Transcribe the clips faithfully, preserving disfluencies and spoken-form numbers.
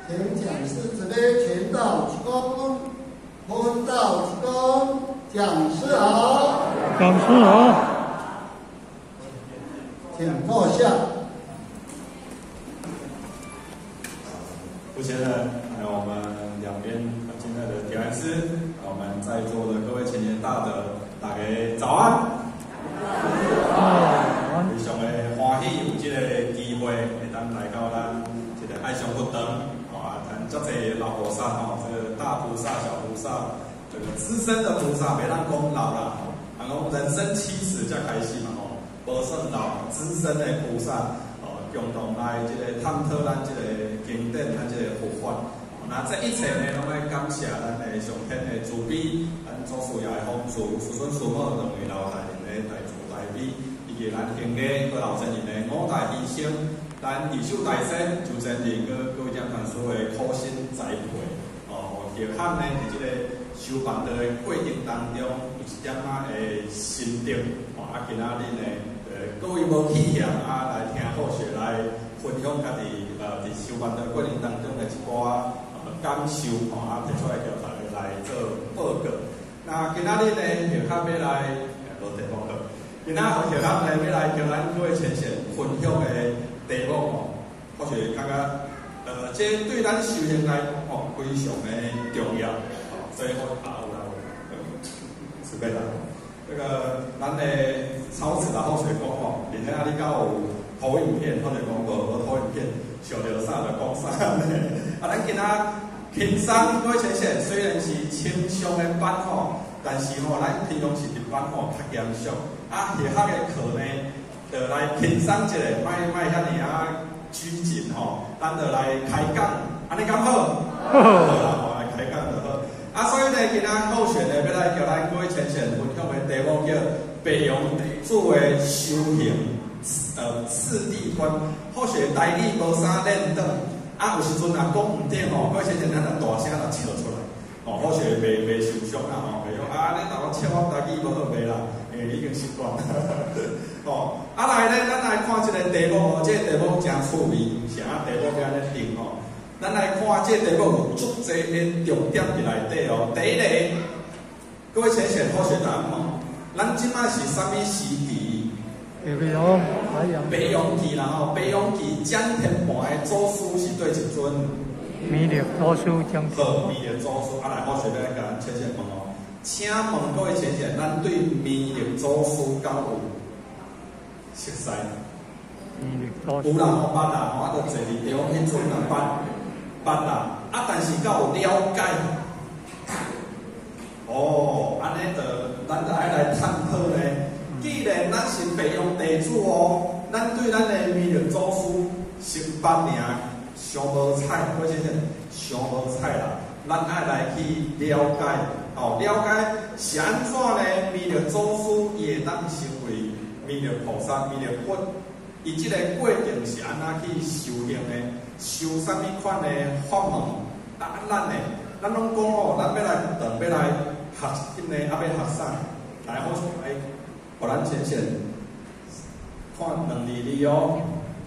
请讲师这边全道鞠躬，坤道鞠躬，讲师好， 讲师好， 请坐下。 副先生，还有我们两边今天的点燃师，我们在座的各位青年大德，大家早安。非常的欢喜有这个机会，会当来到咱这个爱上佛堂，啊，谈足侪老菩萨吼，这个大菩萨、小菩萨，这个资深的菩萨，别让讲老啦，然后人生七十才开始嘛吼，无算老，资深的菩萨。共同来这个探讨咱这个经典，咱这个佛法。那这一切呢，拢要感谢咱的上天的慈悲，咱祖师爷的帮助，师孙师母两位老大人的大慈大悲，以及咱兄弟和老先人的五大医生，咱二手大师就真人个各位讲坛所的苦心栽培。哦，叶汉呢，伫这个修办的过程当中，有一点仔的心得，啊，今仔日呢。各位无起嫌啊，来听好学，来分享家己呃伫修办的过程当中的一寡呃感受吼，啊提出来叫大家来做报告。那今仔日呢，就较要来无题目了。今仔就较来要来叫咱各位前线分享的题目吼，或许感觉呃，这对咱修行来讲吼，非常的重要。所以我啊有啦，准备啦。这个咱的超值的好水讲吼，而且啊，你敢有投影片或者讲无无投影片，想到啥就讲啥呢？啊，咱今仔轻松各位前线，虽然是轻松的班吼，但是吼，咱平常时伫班吼较严肃，啊，下课的课呢，就来轻松一下，莫莫遐尔啊拘谨吼，咱就来开讲，安尼敢好？好啦，来开讲就好。啊，所以呢，今仔候选呢，要来叫咱各位前线分享的题目叫北洋地主的修行，呃，四谛分。或许台语无啥练转，啊，有时阵啊讲唔对吼，各位前线咱就大声就笑出来，哦，或许袂袂受伤啦吼，袂讲啊，你若我笑我台语无好袂啦，诶，已经习惯了。哦，啊来呢，咱来看这个题目哦，这个题目真趣味，啥题目要安尼定吼？咱来看这题目有足侪个重点伫内底哦。第一个，各位前线好学答案哦。咱即摆是啥物时期？ 北洋， 北洋期啦吼，北洋期蒋天盘的祖师是对一尊？ 弥勒祖师蒋天。 好，弥勒祖师，啊来好学要来甲咱前线问哦。请问各位前线，咱对弥勒祖师敢有熟悉？ 弥勒祖师。 有啦，我捌啦，我都坐伫中迄阵啦捌。捌啦，啊，但是敢有了解？哦，安尼就咱就爱来探讨呢。既然咱是北洋地主哦，咱对咱的弥勒祖师十八名上无彩，或者是上无彩啦，咱爱来去了解，哦，了解是安怎呢？弥勒祖师伊会当成为弥勒菩萨、弥勒佛，伊即个过程是安怎去修行呢？修啥物款的法门？啊，咱呢，咱拢讲哦，咱要来学堂，要来学习呢，啊，要学啥？来，好来，互咱前线看两字字哦。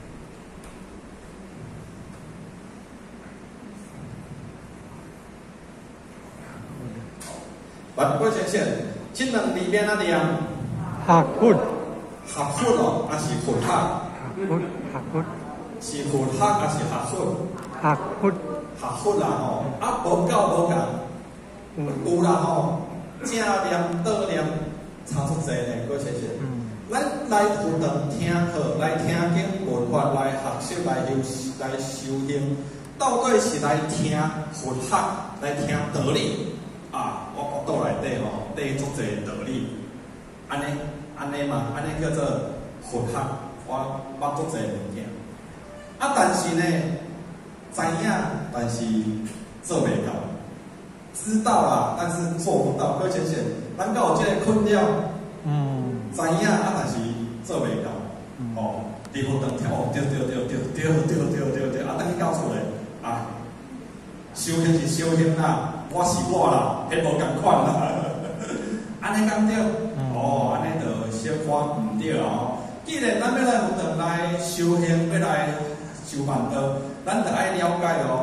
来，各位前线，这两字边哪念？ 学佛。 学佛哦，还是佛学？ 学佛，学佛。 是佛学还是学佛？ 学佛。 学佛啦吼，啊无够无共，有啦吼，正念倒念差足济呢，各位先生。咱来佛堂听课，来听经闻法，来学习，来修，来修行，到底是来听佛学，来听道理啊？我我倒内底吼，底足济道理，安尼安尼嘛，安尼叫做佛学，我捌足济物件。啊，但是呢，知影，但是做袂到，知道啦，但是做不到。各位先生，咱敢有这个困扰？嗯。知影啊，但是做袂到。嗯、哦，伫佛堂听哦，对对对对对对对对对，啊，等去到厝咧，啊，修行是修行啦，我是我啦，迄无共款啦。安尼敢对？嗯、哦，安尼就小可唔对哦。既然咱要来佛堂来修行，要来修办道，咱就爱了解哦。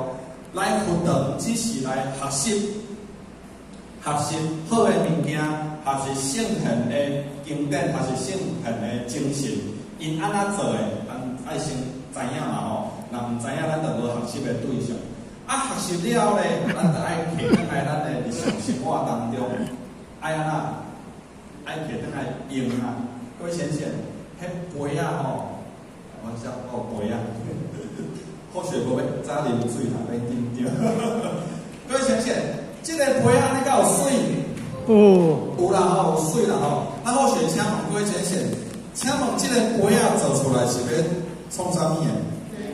来佛堂只是来学习，学习好的物件，学习圣贤的经典，学习圣贤的精神。因安怎做的，咱爱先知影嘛吼。若毋知影，咱就无学习的对象。啊，学习了咧，咱就爱摕转来咱的日常生活当中，爱安怎？爱摕转来用啊。各位先生，迄杯啊吼，我讲哦杯啊。或许无要早啉水啦，要啉着。各位先生，即、这个杯啊，你敢有水？ 哦， 有啦吼，有水啦吼。那或许请问各位先生，请问即个杯啊做出来是要创啥物诶？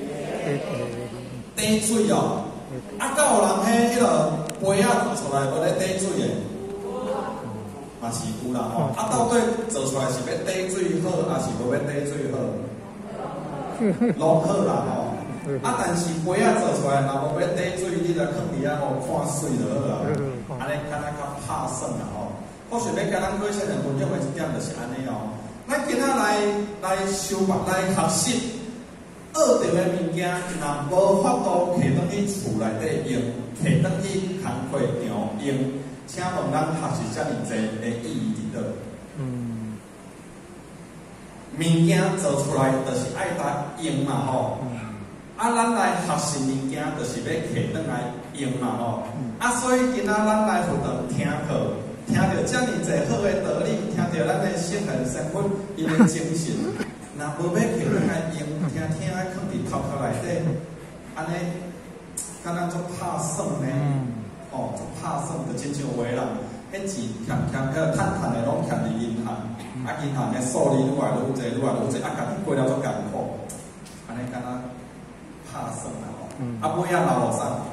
滴水哦。啊，敢有人迄迄个杯啊做出来无咧滴水诶？嘛是有啦吼。啊，到底做出来是要滴水好，还是无要滴水好？拢好啦吼。啊，但是杯啊做出来，若无要滴水，你着放伫遐吼看水就好啦。安尼敢若较拍算啦吼。或许要甲咱各位先生分享的一点就是安尼哦。咱今仔来来修学来学习学到的物件，若无法度摕转去厝内底用，摕转去工课场用，请问咱学习遮尔济的意义伫倒？嗯。物件做出来就是爱来用嘛吼。啊，咱来学习物件，就是要摕转来用嘛吼。啊，所以今仔咱来佛堂听课，听到遮尔济好的道理，听到咱的圣贤身份，因的精神，若无要摕转来用，听听爱放伫头壳内底，安尼，敢若足拍算呢？哦，足拍算，就亲像有个人，迄钱欠欠个趁趁的拢欠伫银行，啊，银行的数字愈来愈济，愈来愈济，啊，家己过了足艰苦，安尼敢若。拍算啦吼，啊尾仔留落啥？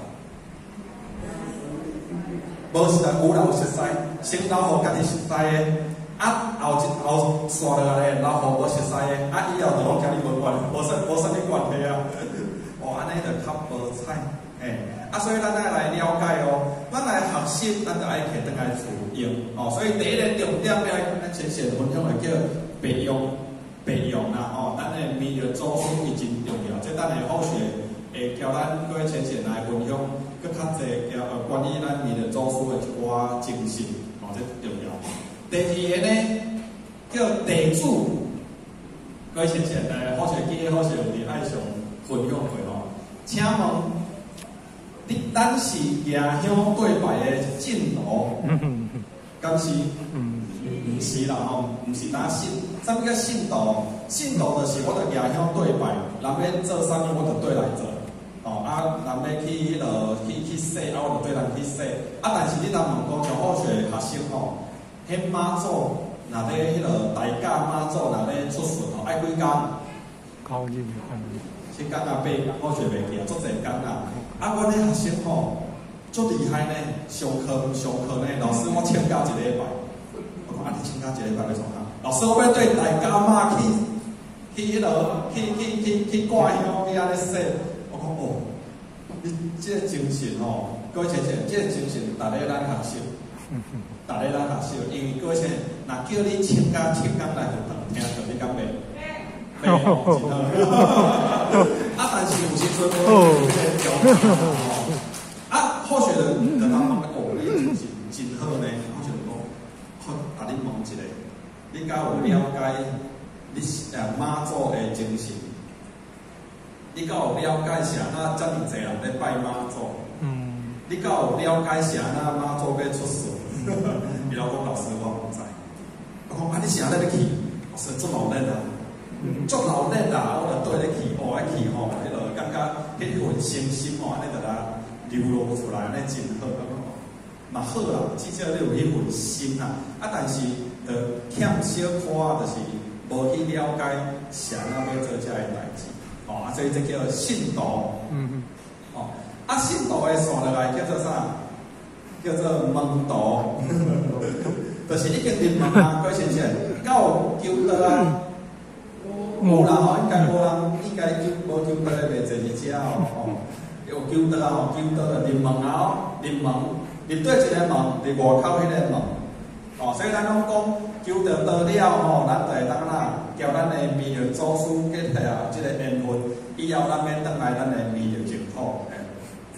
无实在有啦有熟悉，先留互家己熟悉的，啊后一后续落来留互无熟悉的，啊以后就拢甲你无关，无啥无啥物关系啊。哦，安尼就较无彩，嘿，啊所以咱爱来了解哦，咱来学习，咱就爱摕转来使用，哦，所以第一个重点要来咱先先分享的叫备用。备用啦，吼，咱的弥勒祖师是真重要，即咱的好学会交咱各位先生来分享，搁较济交呃关于咱弥勒祖师的一寡精神，吼，这重要。第二个呢，叫地主，各位先生来好学记个好学有伫爱上分享过吼，请问，你咱是夜香对拜的信徒，敢是？毋是啦吼，毋是打信，啥物叫信徒？信徒就是我着夜香对拜，人要做啥物我着对来做，哦啊，人要去迄落去去洗，啊我着对人去洗，啊但是你若问讲上好学学生吼，迄妈祖若咧迄落大假妈祖若咧出巡吼，爱几工？ 高一点。 七工啊八工，好学袂记啊，足济工啊。啊，阮咧学生吼，足厉害呢，上课上课呢，老师我请假一礼拜。啊！你请假一礼拜要创啥？老师，我要对大家妈去去迄落去去去去挂香去安尼说。我讲哦，你这个精神吼，各位先生，这个精神，逐个咱学习，逐个咱学习，因为各位先生，若叫你请假请工来学堂听课，你敢袂？袂哦，真好。啊，但是有时阵我这个条啊，或许就就当讲哦，你精神真好呢。好，甲你问一下，你敢有了解你诶妈祖诶精神？你敢有了解是安怎遮尔济人咧拜妈祖？嗯。你敢有了解是安怎妈祖要出世？伊老讲老师我唔知。我讲啊，你是安尼咧去？老师足老练啊，足老练啊，我着对咧去，哦，爱去吼，迄落感觉迄份信心吼，安尼着来流露出来，安尼真好。嘛好啦，至少你有迄份心啦。啊，但是呃欠小可仔，就是无去了解是安怎要做遮个代志。哦，啊，所以这叫信徒。嗯嗯。哦，啊，信徒的算落来叫做啥？叫做门徒。就是已经入门啊，各位先生，敢有求道啊？无啦吼，应该无人，应该求无求道的袂坐伫遮哦。有求道啊，求道的入门啊，入门。入对一个门，入外口迄个门，哦，所以咱拢讲求到道了吼，咱就会当啦，交咱的弥勒祖师结下即个缘分，以后咱免转来咱的弥勒净土。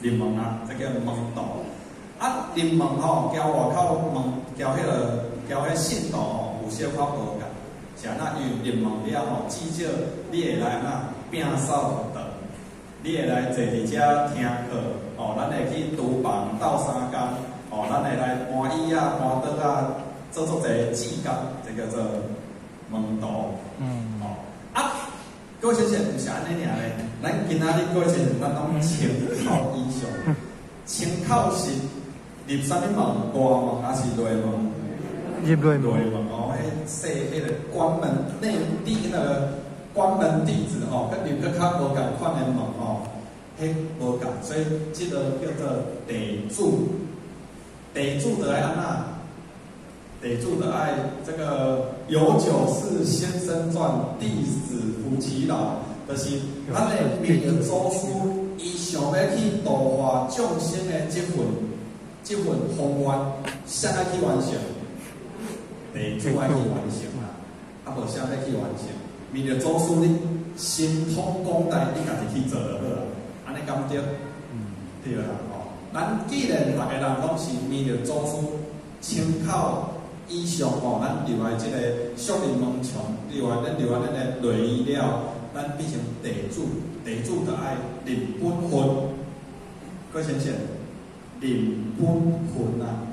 入门啊，这叫门道。啊，入门吼，交外口门，交迄个交迄信道吼，有小可无共。是安那，因为入门了吼，至少你会来安那摒扫堂，你会来坐伫遮听课，哦，咱会去厨房斗相共，哦，咱会来搬椅啊、搬桌啊，做做一个技工，这叫做门道。嗯。哦，啊，各位先生，毋是安尼尔咧，咱今仔日各位先生，咱拢穿靠衣裳，穿靠是。入啥物门？外门还是内门？ 入内门。 内门哦，迄说迄个关门内地那个关门弟子吼，跟入个较无共款的门吼，迄无共，所以这个叫做地主。地主的爱安那？地主的爱这个《有酒是先生传》，弟子夫妻老，就是咱的明日祖师，伊想要去度化众生的这份。这份宏愿，谁来去完成？地主爱去完成啦，啊无谁来去完成？明日祖师你神通广大，你家己去做就好啦，安尼敢对？嗯，对啦吼。咱既然逐个人拢是明日祖师参考以上吼，咱入来即个属灵门墙，入来咱入来咱的内衣了，咱变成地主，地主就爱认本分，各位先生。领本分啊！